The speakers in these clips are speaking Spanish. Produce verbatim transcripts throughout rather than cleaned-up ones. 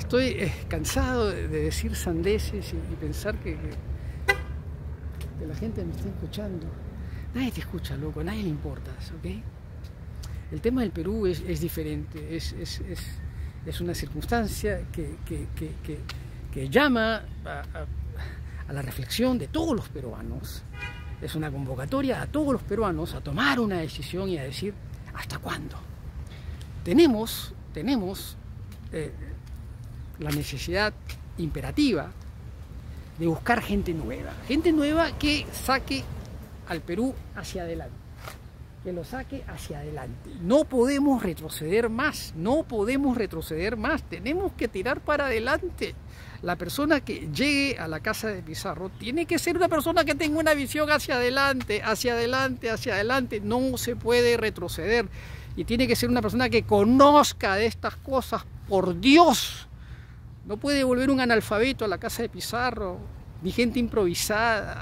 Estoy eh, cansado de, de decir sandeces y, y pensar que, que, que la gente me está escuchando. Nadie te escucha, loco, a nadie le importas, ¿ok? El tema del Perú es, es diferente, es, es, es, es una circunstancia que, que, que, que, que llama a, a, a la reflexión de todos los peruanos. Es una convocatoria a todos los peruanos a tomar una decisión y a decir ¿hasta cuándo? Tenemos, tenemos eh, la necesidad imperativa de buscar gente nueva, gente nueva que saque al Perú hacia adelante, que lo saque hacia adelante. No podemos retroceder más, no podemos retroceder más, tenemos que tirar para adelante. La persona que llegue a la casa de Pizarro tiene que ser una persona que tenga una visión hacia adelante, hacia adelante, hacia adelante, no se puede retroceder. Y tiene que ser una persona que conozca de estas cosas, por Dios. No puede volver un analfabeto a la casa de Pizarro, ni gente improvisada.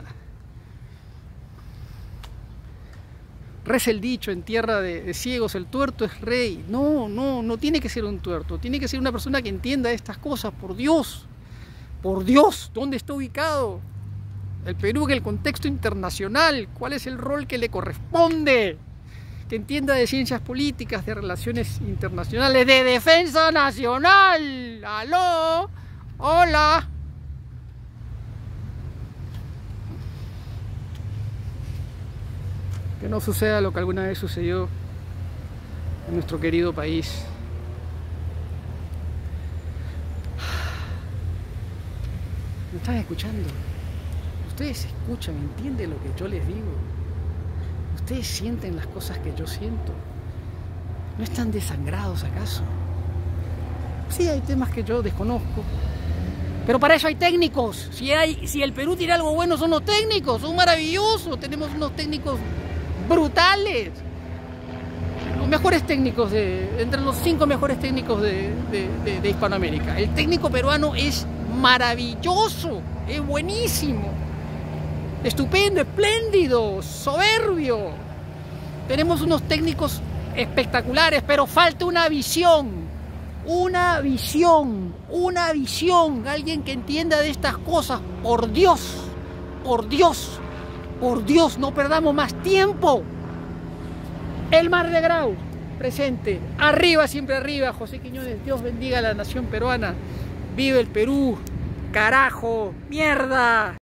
Reza el dicho en tierra de, de ciegos, el tuerto es rey. No, no, no tiene que ser un tuerto, tiene que ser una persona que entienda estas cosas, por Dios. Por Dios, ¿dónde está ubicado el Perú en el contexto internacional? ¿Cuál es el rol que le corresponde? Que entienda de ciencias políticas, de relaciones internacionales, de defensa nacional. ¡Aló! ¡Hola! Que no suceda lo que alguna vez sucedió en nuestro querido país. ¿Me están escuchando? Ustedes escuchan, entienden lo que yo les digo. Ustedes sienten las cosas que yo siento. ¿No están desangrados acaso? Sí, hay temas que yo desconozco, pero para eso hay técnicos. Si, hay, si el Perú tiene algo bueno, son los técnicos, son maravillosos. Tenemos unos técnicos brutales. Los mejores técnicos, de, entre los cinco mejores técnicos de, de, de, de Hispanoamérica. El técnico peruano es maravilloso, es buenísimo, estupendo, espléndido, soberbio. Tenemos unos técnicos espectaculares, pero falta una visión, una visión, una visión, alguien que entienda de estas cosas, por Dios, por Dios, por Dios, no perdamos más tiempo. Elmar de Grau, presente, arriba, siempre arriba. José Quiñones, Dios bendiga a la nación peruana. Vive el Perú, carajo, mierda.